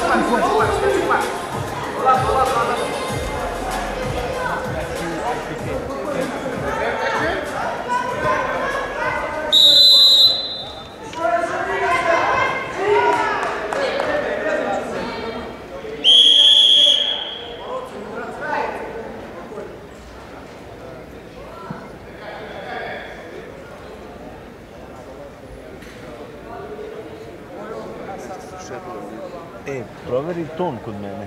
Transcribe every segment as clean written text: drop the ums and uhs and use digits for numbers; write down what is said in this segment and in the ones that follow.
Proveri ton kod mene.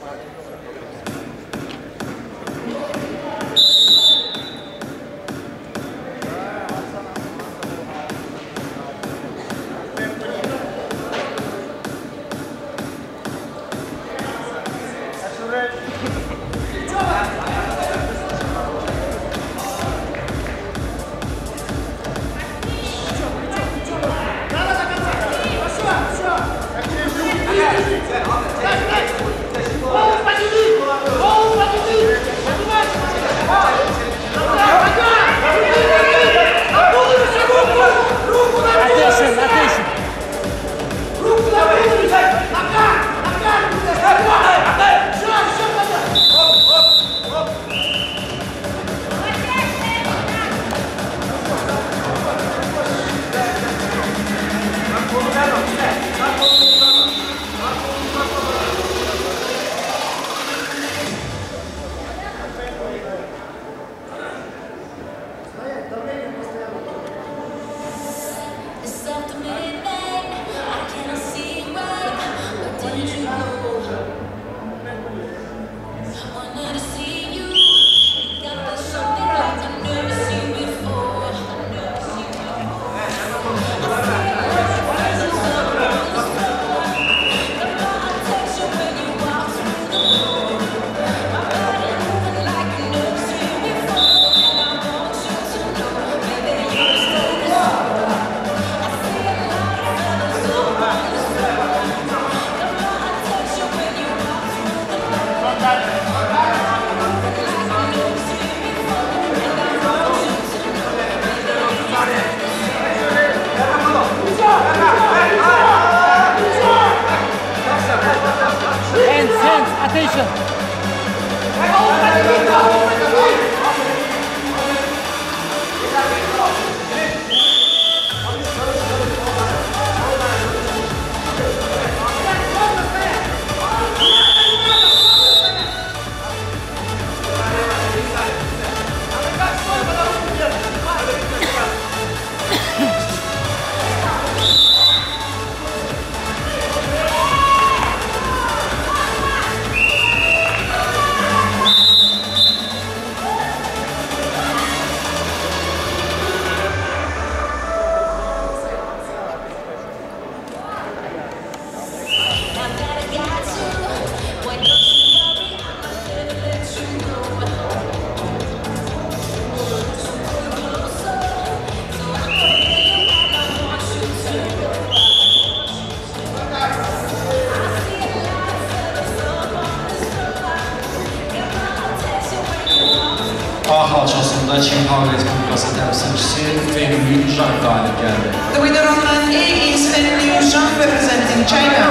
A halçasında Çin Halk Respublikası temsilcisi Feng Yuzhang galip geldi. The winner on man A is Feng Yuzhang representing China.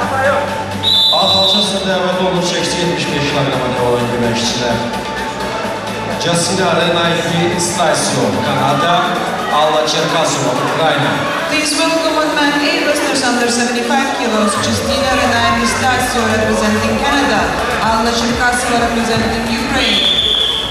A halçasında dəvət olunur 75 kiloqramada olan güləşçilər. Jasina Renayki İstasyon, Kanada, Alla Cherkasova, Ukrayna. Please welcome on man A wrestlers under 75 kilos, Justina Renayki İstasyon representing Canada, Alla Cherkasova representing Ukraine.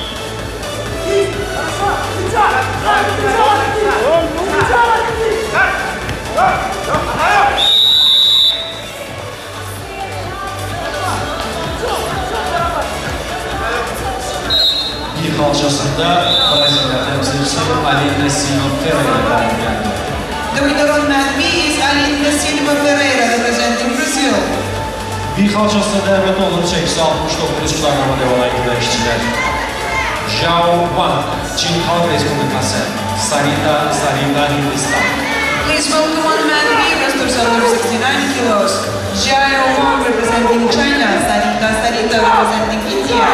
Bir halçasında Brezilya temsilcisi Aline Silva Ferreira galip geldi. The winner on man B is Aline Silva Ferreira representing Brazil. Bir halçasında dəvət olunur 69 kiloqramada olan güləşçilər. Zhao Wang, Çin Halk Respublikası, Sarita Hindistan. Please welcome on man B wrestlers under 69 kilos, Zhao Wang representing China, Sarita representing India.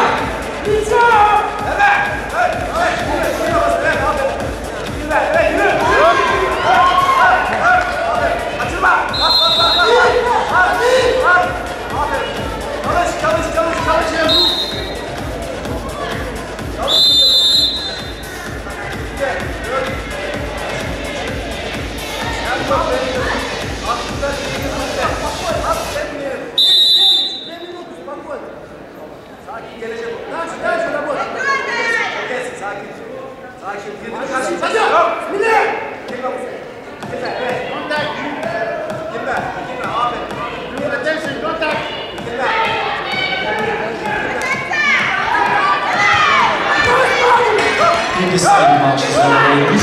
7 sayılı maçları olmuş.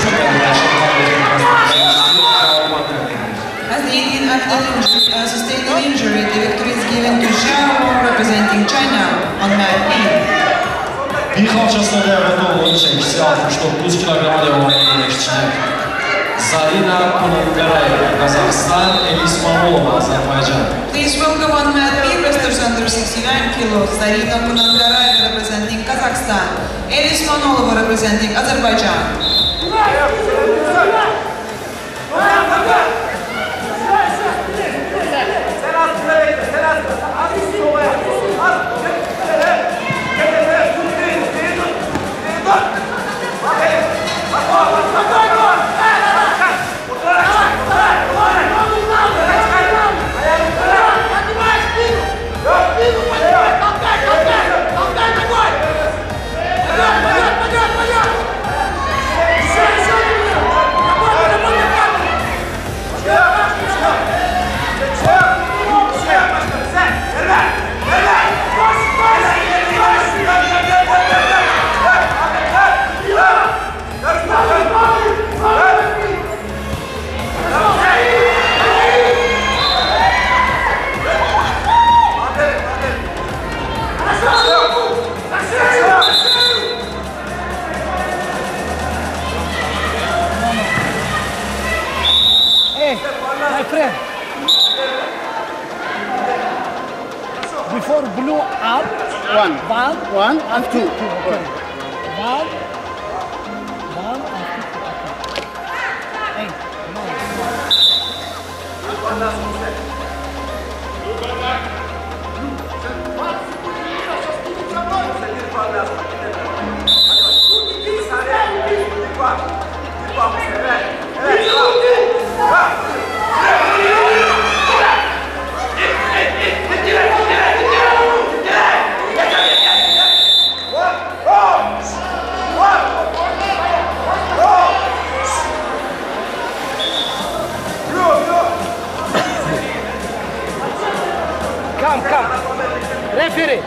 As the Indian athlete sustained an injury, the victory is given to Xiao representing China on mat B. Bir kalçasına dəvət olunun çəkisi 69 kilograma devam edən məşqçilər. Zarina Kunangarayeva, Kazakhstan, Elis Mamolova, Azərbaycan. Please welcome on mat B wrestlers under 69 kilos, Zarina Kunangarayeva representing Kazakhstan, Elis Mamolova representing Azerbaijan. My friend, before blue up, one and two. Okay. One and two. Hey, Come. Referee.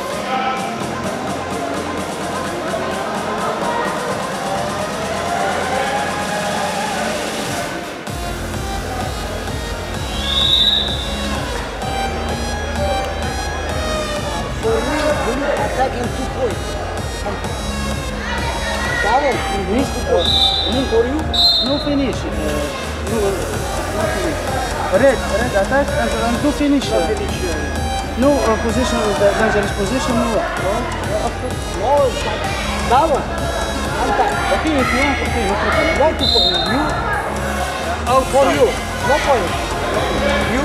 Attacking 2 points. Double, finish 2 points. For you, no finish. No finish. Red attack and do finish. No position with the dangerous position. No. Double. Okay, if you want, okay, no problem. Why 2 points? You. Out for you. No point. You.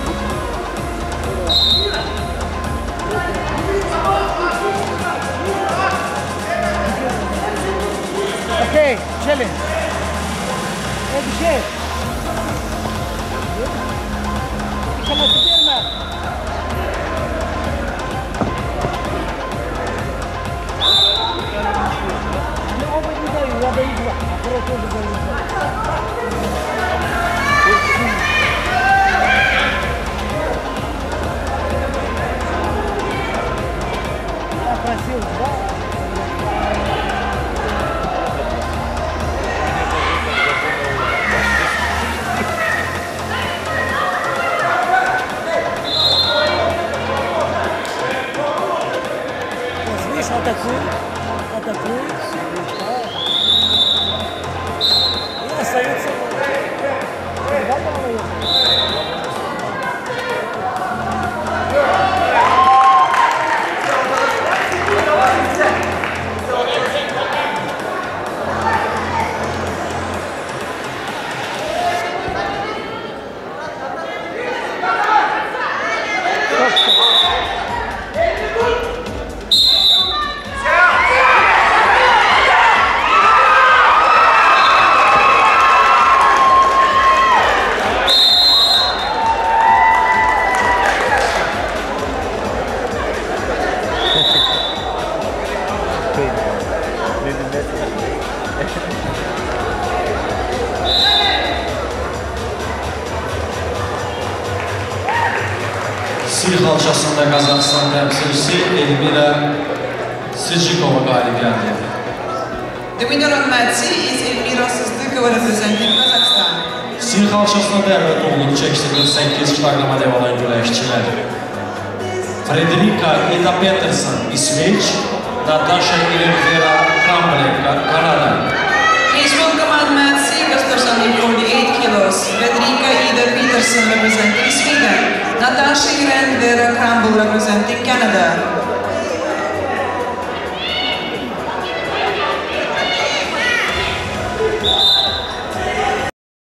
Okay, challenge. Hadi şey. Kana tutarma. Ne oldu da ya da iyi bak. Protokol Просил, да? Видишь, атакуй. И остается. Sir xalçasında Qazaxıstan təmsilçisi Elmira Sicikova qalib gəldi. The winner on mat C is Elmira Sızdykova representing Kazakhstan. Sin xalçasına dəvət olunub çəkisi 48 kiloqrama dev olan güləşçilər. Frederika Ida Peterson, İsveç, Natasha Elvira Krambleka, Kanada. Please welcome on mat C, Gustafsson in 48 kilos, Frederika Ida Peterson representing Sweden, Natasha Elvira Kramble representing Canada.